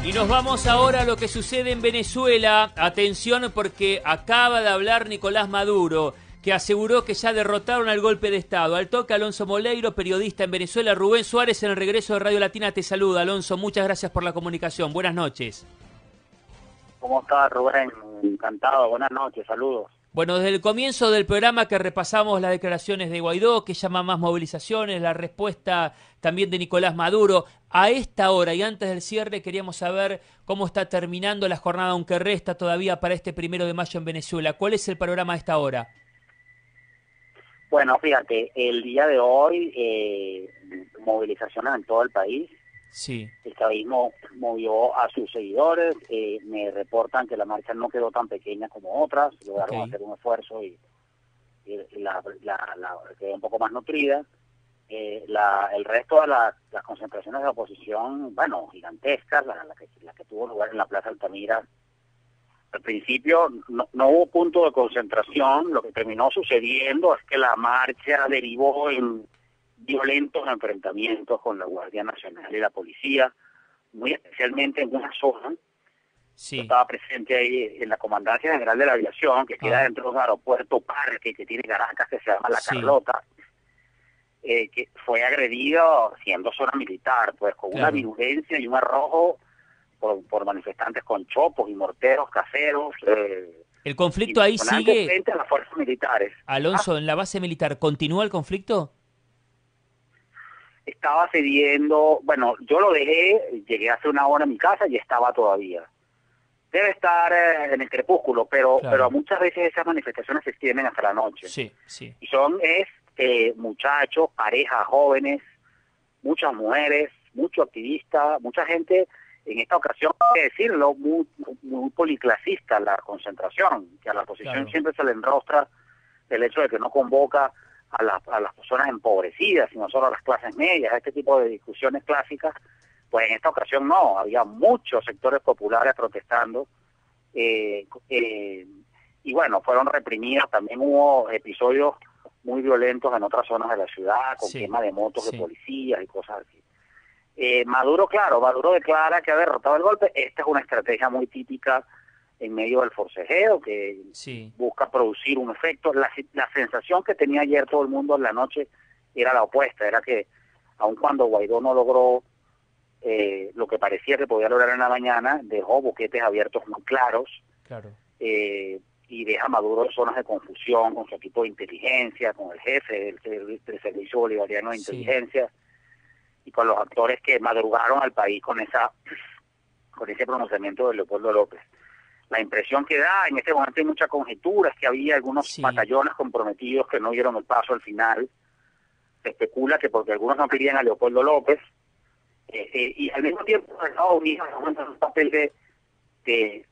Y nos vamos ahora a lo que sucede en Venezuela. Atención, porque acaba de hablar Nicolás Maduro, que aseguró que ya derrotaron al golpe de Estado. Al toque, Alonso Moleiro, periodista en Venezuela. Rubén Suárez en el regreso de Radio Latina te saluda. Alonso, muchas gracias por la comunicación. Buenas noches. ¿Cómo estás, Rubén? Encantado. Buenas noches. Saludos. Bueno, desde el comienzo del programa que repasamos las declaraciones de Guaidó, que llama más movilizaciones, la respuesta también de Nicolás Maduro. A esta hora y antes del cierre queríamos saber cómo está terminando la jornada, aunque resta todavía para este 1 de mayo en Venezuela. ¿Cuál es el panorama a esta hora? Bueno, fíjate, el día de hoy, movilizaciones en todo el país. Sí. El chavismo movió a sus seguidores. Me reportan que la marcha no quedó tan pequeña como otras. Lograron hacer un esfuerzo y la quedó un poco más nutrida. El resto de las concentraciones de oposición, bueno, gigantescas, la que tuvo lugar en la Plaza Altamira. Al principio no hubo punto de concentración. Lo que terminó sucediendo es que la marcha derivó en violentos enfrentamientos con la Guardia Nacional y la policía, muy especialmente en una zona. Sí. Yo estaba presente ahí en la Comandancia General de la Aviación, que queda dentro de un aeropuerto parque que tiene Caracas, que se llama La Carlota, que fue agredido siendo zona militar, pues con una virulencia y un arrojo por manifestantes con chopos y morteros caseros. ¿El conflicto ahí sigue? Frente a las fuerzas militares. Alonso, ¿en la base militar continúa el conflicto? Estaba cediendo, bueno, yo lo dejé, llegué hace una hora a mi casa y estaba todavía. Debe estar en el crepúsculo, pero muchas veces esas manifestaciones se extienden hasta la noche. Sí, sí. Y son muchachos, parejas, jóvenes, muchas mujeres, mucho activista, mucha gente. En esta ocasión, hay que decirlo, muy policlasista la concentración, que a la oposición siempre se le enrostra el hecho de que no convoca a las personas empobrecidas, sino solo a las clases medias, este tipo de discusiones clásicas. Pues en esta ocasión no, había muchos sectores populares protestando, y bueno, fueron reprimidas. También hubo episodios muy violentos en otras zonas de la ciudad, con quema de motos de policías y cosas así. Maduro declara que ha derrotado el golpe. Esta es una estrategia muy típica en medio del forcejeo, que busca producir un efecto. La sensación que tenía ayer todo el mundo en la noche era la opuesta, era que aun cuando Guaidó no logró lo que parecía que podía lograr en la mañana, dejó boquetes abiertos muy claros, y deja a Maduro en zonas de confusión con su equipo de inteligencia, con el jefe del Servicio Bolivariano de Inteligencia, y con los actores que madrugaron al país con ese pronunciamiento de Leopoldo López. La impresión que da, en este momento hay mucha conjetura, es que había algunos batallones comprometidos que no dieron el paso al final. Se especula que porque algunos no querían a Leopoldo López, y al mismo tiempo Estados Unidos aumenta un papel de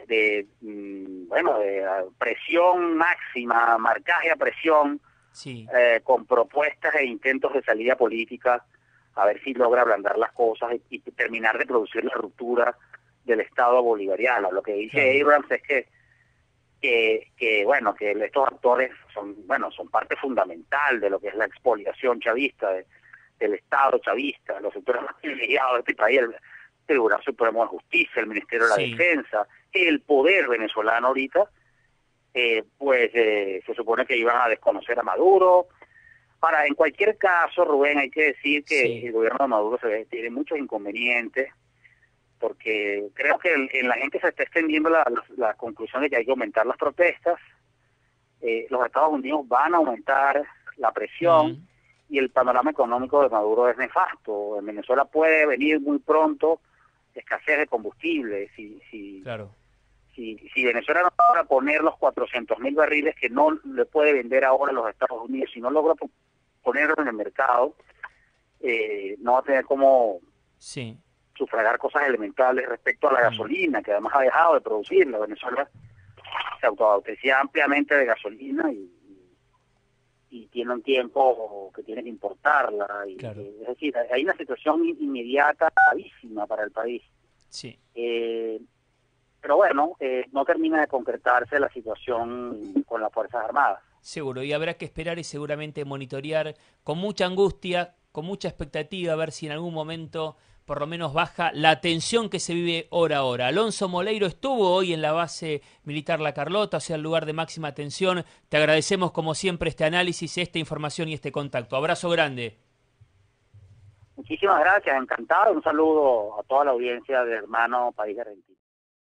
presión máxima, marcaje a presión, con propuestas e intentos de salida política, a ver si logra ablandar las cosas y terminar de producir la ruptura del Estado bolivariano. Lo que dice Abrams es que estos actores son parte fundamental de lo que es la expoliación chavista, del Estado chavista, los sectores más privilegiados de este país, el Tribunal Supremo de Justicia, el Ministerio de la Defensa, el poder venezolano ahorita, se supone que iban a desconocer a Maduro. Ahora, en cualquier caso, Rubén, hay que decir que el gobierno de Maduro tiene muchos inconvenientes, porque creo que en la gente se está extendiendo la conclusión de que hay que aumentar las protestas. Los Estados Unidos van a aumentar la presión, y el panorama económico de Maduro es nefasto. En Venezuela puede venir muy pronto escasez de combustible. Si Venezuela no logra poner los 400.000 barriles que no le puede vender ahora a los Estados Unidos, si no logra ponerlos en el mercado, no va a tener cómo sufragar cosas elementales respecto a la gasolina, que además ha dejado de producirla. Venezuela se autoabastecía ampliamente de gasolina y tiene un tiempo que tiene que importarla. Es decir, hay una situación inmediata gravísima para el país. Pero bueno, no termina de concretarse la situación con las Fuerzas Armadas. Seguro, y habrá que esperar y seguramente monitorear con mucha angustia, con mucha expectativa, a ver si en algún momento por lo menos baja la tensión que se vive hora a hora. Alonso Moleiro estuvo hoy en la base militar La Carlota, o sea, el lugar de máxima tensión. Te agradecemos como siempre este análisis, esta información y este contacto. Abrazo grande. Muchísimas gracias, encantado. Un saludo a toda la audiencia de Hermano País de Argentina.